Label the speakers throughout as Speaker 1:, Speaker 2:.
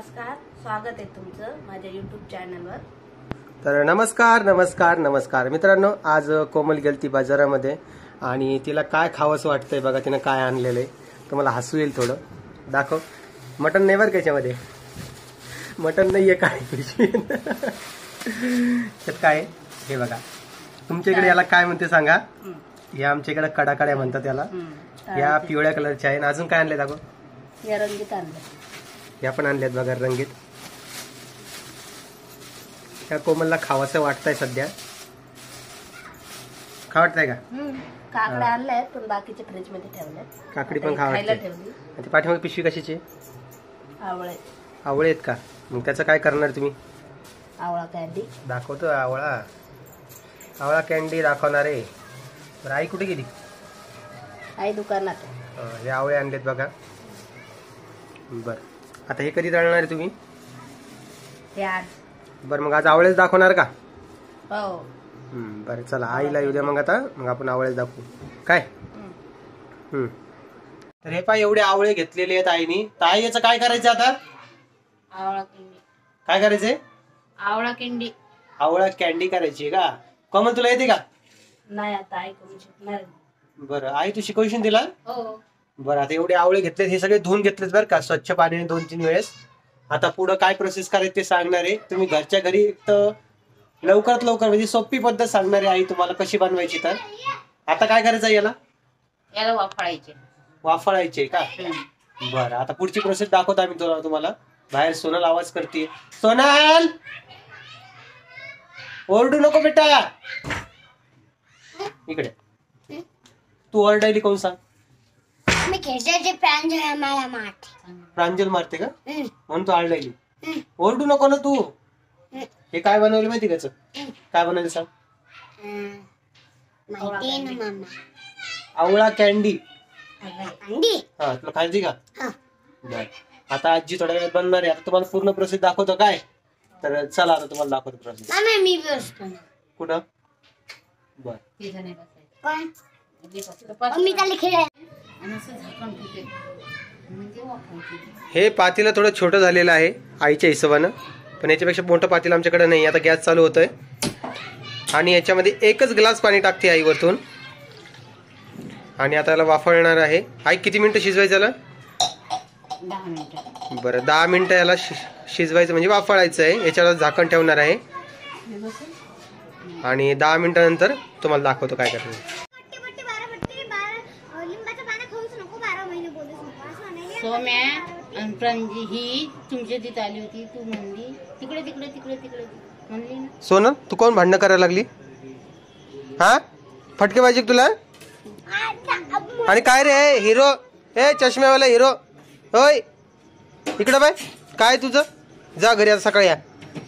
Speaker 1: नमस्कार, स्वागत आहे तुमचं माझ्या YouTube चॅनलवर।
Speaker 2: तर नमस्कार मित्रांनो, आज कोमल गेलती बाजारामध्ये आणि तिला काय खावंसं वाटतंय बघा, तिने काय आणलेलंय तुम्हाला हसू येईल थोडं। दाखव, मटन नाही बरं का, याच्यामध्ये मटन नाहीये, काय त्यात काय हे बघा। तुमच्याकडे याला काय म्हणते सांगा? हे आमच्याकडे कडाकड्या म्हणतात याला। या पिवळ्या कलरच्या आहे। अजून काय आणले दाखव?
Speaker 1: या रंगीत आणलं,
Speaker 2: या पण आणल्यात बघा रंगीत। त्या कोमलला खावंसं वाटतंय सध्या, खा वाटतंय का?
Speaker 1: काकड्या आणल्यात पण बाकीचे फ्रीज मध्ये ठेवल्यात।
Speaker 2: काकडी पण खायला ठेवली। ती पाठीमागे पिशवी कशाची?
Speaker 1: आवळे।
Speaker 2: आवळे आहेत का? मग त्याचं काय करणार तुम्ही?
Speaker 1: आवळा कँडी
Speaker 2: दाखवतो। आवळा कँडी दाखवणार आहे। बरं, आई कुठे गेली?
Speaker 1: आई दुकानात।
Speaker 2: हे आवळे आणलेत बघा। बर, आता हे कधी तळणार आहे तुम्ही?
Speaker 1: हे आज।
Speaker 2: बरं, मग आज आवळेच दाखवणार का?
Speaker 1: हो।
Speaker 2: बरं चला, आईला येऊ द्या मग आता, मग आपण आवळेच दाखवू काय? तर हे पाय एवढे आवळे घेतलेले आहेत आईनी। तर आई याचं काय करायचं आता?
Speaker 1: आवळा कँडी।
Speaker 2: काय करायचंय?
Speaker 1: आवळा कँडी।
Speaker 2: आवळा कँडी करायची का? कोमल तुला येते का?
Speaker 1: नाही, आता आई करू शकणार।
Speaker 2: बरं, आई तू शिकवशील तिला?
Speaker 1: हो।
Speaker 2: बरं, आता एवढे आवळे घेतलेत, हे सगळे धुवून घेतलेत बरं का, स्वच्छ पाण्याने 2-3 वेळेस। आता पुढे काय प्रोसेस करायची ते सांगणार आहे। तुम्ही घरच्या घरी तर लवकरात लवकर, म्हणजे सोपी पद्धत सांगणार आहे आई तुम्हाला कशी बनवायची। तर आता काय करायचं याला?
Speaker 1: याला वाफाळायचे।
Speaker 2: वाफाळायचे का? बरं, आता पुढची प्रोसेस दाखवतो आम्ही तुम्हाला। बाहेर सोनल आवाज करते। सोनल, ओरडू नको बेटा, इकडे। तू ओरडायली कोण सांग?
Speaker 3: मी खेळायचे प्रांजल मला मारते।
Speaker 2: प्रांजल मारते का? म्हणून तू आरडायली। ओरडू नको ना तू। हे काय बनवलं माहिती का? काय बनवलं सांग?
Speaker 3: माहिती ना मामा,
Speaker 2: आवळा कँडी।
Speaker 3: अंडी।
Speaker 2: हा, तुला खायची का? बर, आता आजी थोड्या वेळात बनणार आहे। आता तुम्हाला पूर्ण प्रोसेस दाखवतो काय? तर चला, आता तुम्हाला दाखवतो प्रोसेस।
Speaker 3: मामा मी बसतो ना।
Speaker 2: कुठं? बर,
Speaker 3: पण मी त्याला खेळाय।
Speaker 2: हे पातेलं थोडं छोटं झालेलं आहे आईच्या हिशोबानं, पण याच्यापेक्षा मोठं पातेलं आमच्याकडे नाही। आता गॅस चालू होतोय आणि याच्यामध्ये एकच ग्लास पाणी टाकते आई वरतून, आणि आता याला वाफळणार आहे। आई किती मिनिटं शिजवायचं याला?
Speaker 1: 10 मिनिटं।
Speaker 2: बरं, 10 मिनिटं याला शिजवायचं म्हणजे वाफळायचं आहे। याच्यावर झाकण ठेवणार आहे आणि 10 मिनिटानंतर तुम्हाला दाखवतो काय करायचं।
Speaker 1: सोम्या प्रांजी ही तुमच्या तिथे आली होती, तू म्हणली तिकडे तिकडे तिकडे तिकडे म्हणली ना।
Speaker 2: सोनल, तू कोण भांडणं करायला लागली? हा, फटके पाहिजे तुला? आणि काय रे हिरो, ए चष्म्यावाला हिरो, होय इकडे बाय, काय तुझं? जा घरी, आता सकाळी या।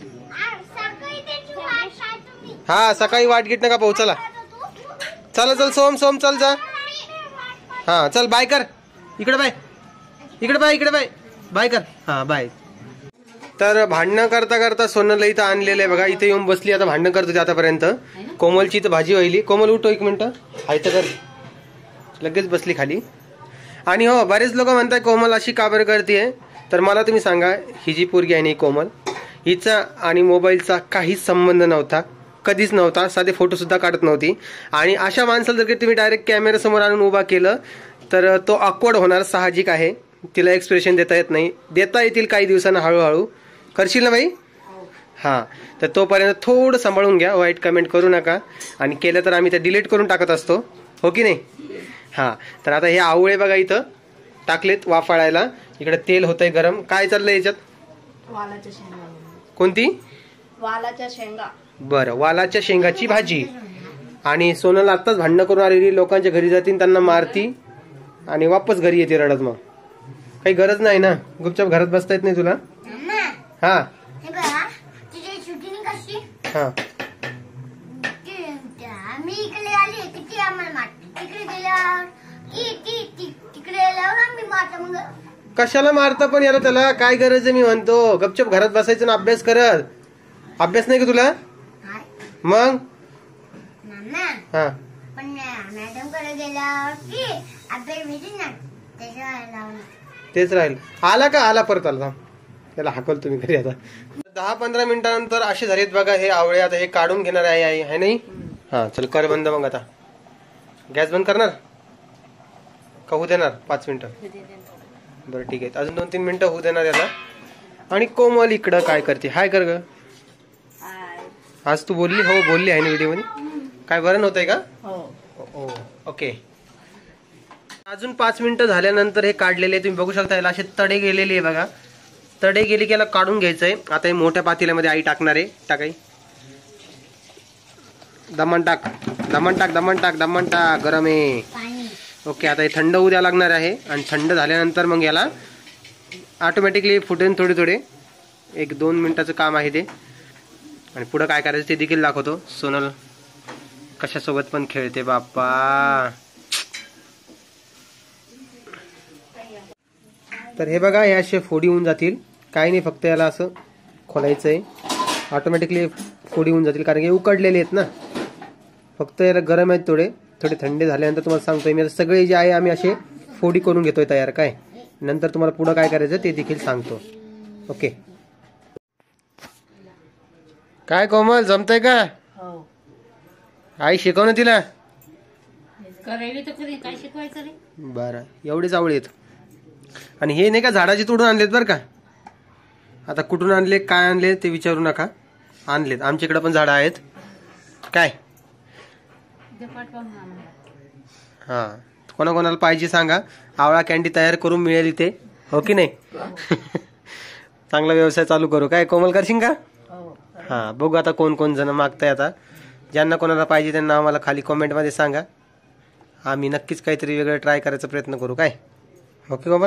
Speaker 2: हा, सकाळी वाट गिट नका पाहू। चला चल सोम चल जा। हा चल, बाय कर। इकडे बाय, इकडे बाय बाय कर। हा बाय। तर भांडणं करता करता सोनलला इथं आणलेलं आहे बघा, इथे येऊन बसली। आता भांडणं करत होती आतापर्यंत। कोमलची तर भाजी व्हायली। कोमल उठो एक मिनिट, हाय तर कर। लगेच बसली खाली। आणि हो, बरेच लोक म्हणतात कोमल अशी का बरं करते? तर मला तुम्ही सांगा, ही जी पोरगी आहे ना कोमल, हिचा आणि मोबाईलचा काहीच संबंध नव्हता, कधीच नव्हता। साधे फोटो सुद्धा काढत नव्हती। आणि अशा माणसाला जर तुम्ही डायरेक्ट कॅमेरा समोर आणून उभा केलं तर तो ऑकवर्ड होणार, साहजिक आहे। तिला एक्सप्रेशन देता येत नाही, देता येतील काही दिवसांना हळूहळू। करशील ना बाई? हां, तर तोपर्यंत थोडं सांभाळून घ्या, वाईट कमेंट करू नका। आणि केलं तर आम्ही ते डिलीट करून टाकत असतो, हो की नाही? हां, तर आता हे आवळे बघा इथं टाकलेत वाफाळायला। इकडे तेल होतंय गरम। काय चाललंय याच्यात?
Speaker 1: वालाच्या शेंगा।
Speaker 2: कोणती?
Speaker 1: वालाच्या शेंगा।
Speaker 2: बरं, वालाच्या शेंगाची भाजी। आणि सोनल आत्ताच भांडणं करून आलेली, लोकांच्या घरी जातील, त्यांना मारती आणि वापस घरी येते रडत। मग काही गरज नाही ना, गुपचाप घरात बसता येत नाही तुला? हा, हा,
Speaker 3: मी इकडे आली किती आम्हाला मारते, तिकडे गेल्यावर तिकडे गेल्यावर मी मारते। मग
Speaker 2: कशाला मारता पण याला? त्याला काय गरज आहे? मी म्हणतो गपचप घरात बसायचं ना, अभ्यास करत। अभ्यास नाही का तुला? मग हा,
Speaker 3: पण मॅडम कडे गेल्यावर की अभ्यास भेटेल ना, त्याच्या
Speaker 2: तेच राहील। आला का? आला, परत आला। त्याला हाकल तुम्ही घरी आता. 10-15 मिनिटानंतर असे झालेत बघा हे आवळे. आता हे काढून घेणार आहे आई, है नाही? हा चल कर बंद. मग आता गॅस बंद करणार का होऊ देणार? 5 मिनिटं. बरं ठीक आहे, अजून 2-3 मिनिटं होऊ देणार याला. आणि कोमल इकडं काय करते? हाय कर ग. आज तू बोलली? हो बोलली आहे ना व्हिडिओ मध्ये. काय बरं नव्हतंय का? हो. ओके. अजून 5 मिनिटं झाल्यानंतर हे काढलेले तुम्ही बघू शकता. याला असे तडे गेलेले आहे बघा. तडे गेले की याला काढून घ्यायचंय. आता हे मोठ्या पातेल्यामध्ये आई टाकणार आहे. टाकाई दमण टाक, दमण टाक, दमण टाक, दमण टाक. गरम आहे. ओके. आता हे थंड होऊ द्या लागणार आहे. आणि थंड झाल्यानंतर मग याला ऑटोमॅटिकली फुटेन थोडे थोडे. 1-2 मिनिटाचं काम आहे ते. आणि पुढं काय करायचं ते देखील दाखवतो. सोनल कशासोबत पण खेळते बाप्पा. तर हे बघा, हे असे फोडी होऊन जातील. काही नाही, फक्त याला असं खोलायचंय. ऑटोमॅटिकली फोडी होऊन जातील कारण की उकडलेले आहेत ना. फक्त याला गरम आहेत थोडे थोडे. थंडे झाल्यानंतर तुम्हाला सांगतोय मी. सगळे जे आहे आम्ही असे फोडी करून घेतोय तयार. काय नंतर तुम्हाला पुढं काय करायचं ते देखील सांगतो. ओके. काय कोमल जमतंय का? आई शिकव ना तिला.
Speaker 1: करायला तर कधी काय शिकवायचं रे?
Speaker 2: बरं, एवढेच आवळे आहेत. आणि हे नाही का झाडाची तोडून आणलेत बरं का. आता कुठून आणले काय आणले ते विचारू नका. आणलेत आमच्याकडे पण झाडं आहेत. काय हा कोणाकोणाला पाहिजे सांगा. आवळा कॅन्डी तयार करून मिळेल इथे. हो की नाही? चांगला व्यवसाय चालू करू. काय कोमल करशील का? हा बघू आता कोण कोण जण मागताय. आता ज्यांना कोणाला पाहिजे त्यांना आम्हाला खाली कॉमेंटमध्ये सांगा. आम्ही नक्कीच काहीतरी वेगळं ट्राय करायचा प्रयत्न करू. काय ओके कोमल?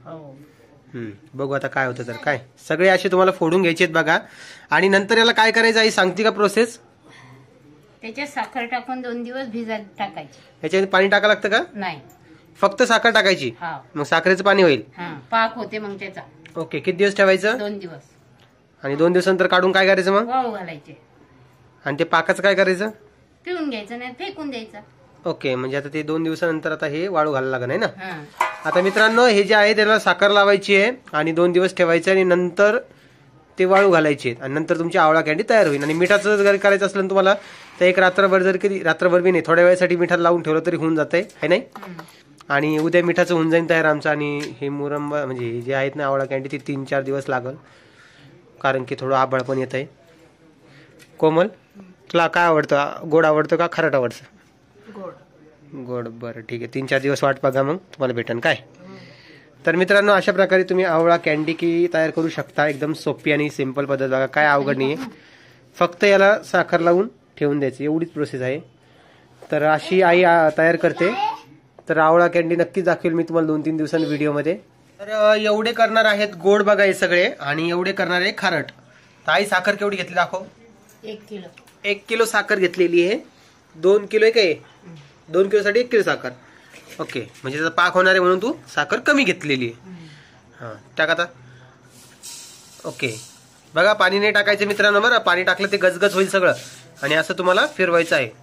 Speaker 2: बघू आता काय होतं. तर काय सगळे असे तुम्हाला फोडून घ्यायचे आहेत बघा. आणि नंतर याला काय करायचं आई सांगते का प्रोसेस?
Speaker 1: त्याच्यात साखर टाकून 2 दिवस भिजायला टाकायची.
Speaker 2: याच्यात पाणी टाकावं लागतं का?
Speaker 1: नाही,
Speaker 2: फक्त साखर टाकायची.
Speaker 1: हा.
Speaker 2: मग साखरेचं पाणी होईल.
Speaker 1: पाक होते मग त्याचा.
Speaker 2: ओके. किती दिवस ठेवायचं?
Speaker 1: 2 दिवस.
Speaker 2: आणि 2 दिवसानंतर काढून काय करायचं मग?
Speaker 1: वाळू घालायचे.
Speaker 2: आणि ते पाकाचं काय करायचं?
Speaker 1: पिऊन घ्यायचं नाही फेकून द्यायचं.
Speaker 2: ओके. म्हणजे आता ते 2 दिवसानंतर आता हे वाळू घालायला लागणार आहे ना.
Speaker 1: हा.
Speaker 2: आता मित्रांनो हे जे आहे त्याला साखर लावायची आहे आणि 2 दिवस ठेवायचे आणि नंतर ते वाळू घालायचे आणि नंतर तुमची आवळा कॅन्डी तयार होईल. आणि मिठाचं जर करायचं असलं तुम्हाला तर एक रात्रभर जर कधी रात्रभर बी नाही थोड्या वेळेसाठी मिठाला लावून ठेवलं तरी होऊन जातंय है नाही. आणि उद्या मिठाचं होऊन जाईल तयार आमचं. आणि हे मुरंबा म्हणजे जे आहेत ना आवळा कॅन्डी ती 3-4 दिवस लागल कारण की थोडं आभाळ पण येत आहे. कोमल तुला काय आवडतं? गोड आवडतं का खारट आवडतं? गोड. बरं ठीक आहे. 3-4 दिवस वाट बघा मग तुम्हाला भेटन. काय तर मित्रांनो अशा प्रकारे तुम्ही आवळा कॅन्डी की तयार करू शकता. एकदम सोपी आणि सिंपल पद्धत बघा. काय अवघड नाही आहे. फक्त याला साखर लावून ठेवून द्यायची एवढीच प्रोसेस आहे. तर अशी आई तयार करते. तर आवळा कॅन्डी नक्कीच दाखवेल मी तुम्हाला 2-3 दिवसांनी व्हिडिओमध्ये. तर एवढे करणार आहेत गोड बघा हे सगळे आणि एवढे करणार आहे खारट. तर आई साखर केवढी घेतली दाखव?
Speaker 1: 1 किलो.
Speaker 2: 1 किलो साखर घेतलेली आहे. 2 किलो आहे काय? 2 किलोसाठी 1 किलो साखर. ओके. म्हणजे त्याचा पाक होणार आहे म्हणून तू साखर कमी घेतलेली आहे. हां टाक आता. ओके. बघा पाणी नाही टाकायचं मित्रांनो बरं. पाणी टाकलं ते गजगज होईल सगळं. आणि असं तुम्हाला फिरवायचं आहे.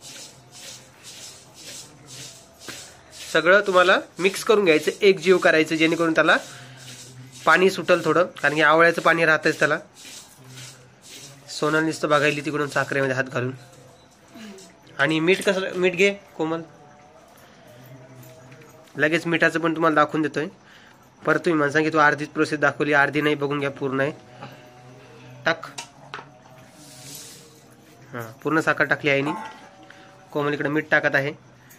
Speaker 2: सगळं तुम्हाला मिक्स करून घ्यायचं. एकजीव करायचं जेणेकरून त्याला पाणी सुटल थोडं कारण की आवळ्याचं पाणी राहतच त्याला. सोनल नुसतं बघायली तिकडून साखरेमध्ये हात घालून. आणि मीठ कसं? मीठ घे कोमल. लगेच मिठाचं पण तुम्हाला दाखवून देतोय. परत तुम्ही म्हणसा की तू अर्धीच प्रोसेस दाखवली. अर्धी नाही, बघून घ्या पूर्ण आहे. टाक. हां पूर्ण साखर टाकली आहे. कोमल इकडे मीठ टाकत आहे.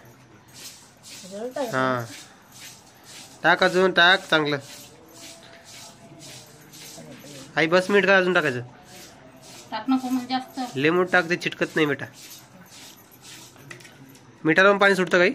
Speaker 2: हां टाक अजून टाक चांगलं. आई बस मीठ का अजून टाकायचं?
Speaker 1: टाक नको मग जास्त.
Speaker 2: लेमूट टाक ते चिटकत नाही मिठा. मिठाला पण पाणी सुटतं काही?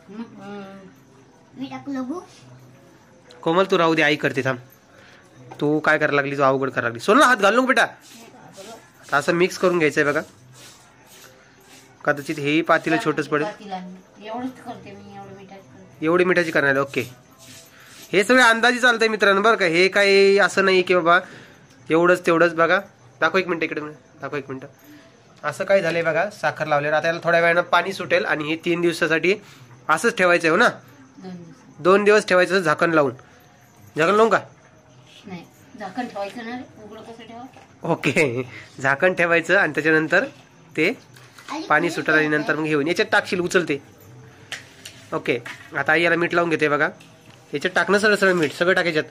Speaker 3: मी टाकू नको.
Speaker 2: कोमल तू राहू दे आई करते थांब. तू काय करायला लागली? तू अवघड करायला लागली. सोनला हात घालू नको बेटा. आता असं मिक्स करून घ्यायचंय बघा. कदाचित हे पातीला छोटंच पडेल.
Speaker 1: एवढंच करते मी.
Speaker 2: एवढी मिठाची करणार. ओके. हे सगळे अंदाजी चालतंय मित्रांनो बरं का. हे काही असं नाही की बाबा एवढंच तेवढंच. बघा दाखव 1 मिनिट इकडे. दाखव 1 मिनिट. असं काय झालंय बघा साखर लावल्यावर. आता याला थोड्या वेळानं पाणी सुटेल आणि हे 3 दिवसासाठी असंच ठेवायचं आहे हो ना. 2 दिवस ठेवायचं झाकण लावून. झाकण लावून का?
Speaker 1: नाही झाकण ठेवायचं ना रे. उघडं कसं ठेवा.
Speaker 2: ओके, झाकण ठेवायचं आणि त्याच्यानंतर ते पाणी सुटायला आणि नंतर मग घेऊन याच्यात टाकशील, उचलते. ओके, आता आई याला मीठ लावून घेते बघा. याच्यात टाकणं सरळ सरळ मीठ सगळं टाकायच्यात.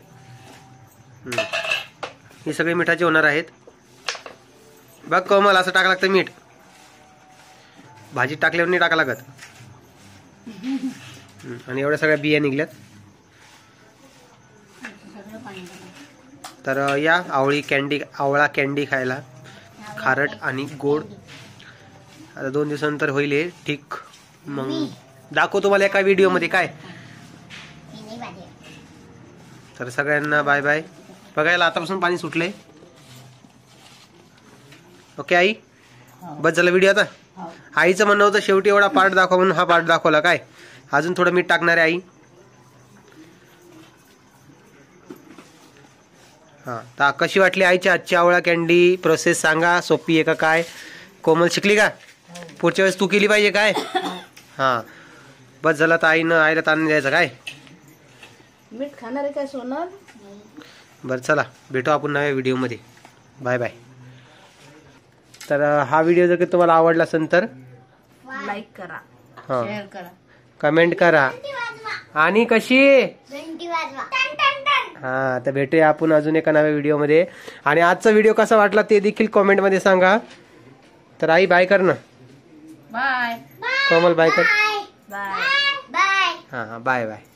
Speaker 2: हे सगळे मिठाचे होणार आहेत. बघ कोमल, असं टाका लागतं मीठ. भाजी टाकल्यावर नाही टाका लागत. आणि एवढ्या सगळ्या बिया निघल्यात.
Speaker 1: सगळं पाणी टाकायचं.
Speaker 2: तर या आवळा कॅन्डी खायला, खारट आणि गोड. आता 2 दिवसानंतर होईल हे ठीक. मग दाखव तुम्हाला एका व्हिडिओमध्ये काय. तर सगळ्यांना बाय बाय. बघायला आतापासून पाणी सुटलंय. ओके आई, बस झाला व्हिडिओ आता. आईचं म्हणणं होतं शेवटी एवढा पार्ट दाखवा म्हणून हा पार्ट दाखवला. काय अजून थोडं मीठ टाकणार आहे आई. हा, तर कशी वाटली आईची आजची आवळा कॅन्डी प्रोसेस सांगा. सोपी आहे का काय? कोमल शिकली का? पुढच्या वेळेस तू केली पाहिजे काय. हा, बस झालं. तर आईला ताण द्यायचं काय.
Speaker 4: मीठ खाणार आहे काय सोनार?
Speaker 2: बरं चला, भेटू आपण नव्या व्हिडिओमध्ये. Bye bye. तर हा व्हिडिओ जर का तुम्हाला आवडला असेल तर
Speaker 4: लाईक करा,
Speaker 2: हां,
Speaker 1: शेअर करा,
Speaker 2: कमेंट करा. आणि कशी
Speaker 3: घंटी वाजवा. टन टन टन.
Speaker 2: हा, तर भेटूया आपण अजून एका नव्या व्हिडिओमध्ये. आणि आजचा व्हिडिओ कसा वाटला ते देखील कमेंटमध्ये सांगा. तर आई बाय कर ना.
Speaker 1: बाय.
Speaker 2: कोमल बाय कर.
Speaker 3: Bye
Speaker 4: bye.
Speaker 3: बाय.
Speaker 2: हां, बाय बाय.